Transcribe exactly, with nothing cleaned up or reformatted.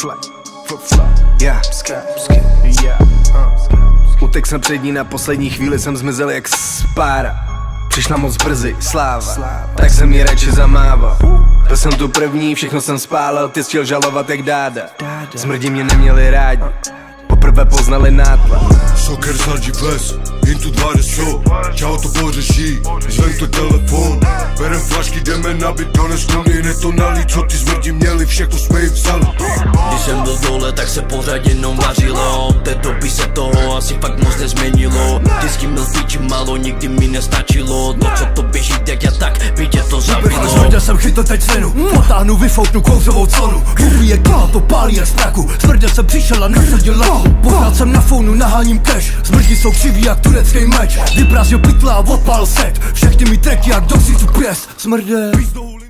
Yeah. Utek jsem před ní, na poslední chvíli jsem zmizel jak spára. Přišla moc brzy, sláva, tak jsem ji radši zamával. Byl jsem tu první, všechno jsem spálil, ty chtěl žalovat jak dáda. Smrdi mě neměli rádi, poprvé poznali nátlak. Soker sadí ples, jen tu dvadesát, čau to pořeší, zvem to telefon. Berem flašky, jdeme nabit, dones kluny, ne to nalí, co ty smrdi měli, všechno jsme jim vzali. Když jsem byl dole, tak se pořád jenom vařilo, od té doby se toho asi fakt moc nezměnilo. Vždycky měl píči málo, nikdy mi nestačilo, no co to běží, jak já tak, by tě to zavilo. Smrdě jsem chytl teď cenu, potáhnu, vyfouknu kouzovou clonu. Bůh je kala, to pálí jak straku, smrdě jsem přišel a nasadil laku. Pořád jsem na founu, naháním cash, smrdi jsou křiví jak turecký meč. Vyprázdnil pytla a odpál set, všechny mi tracky jak doxy tu pěst. Smrdě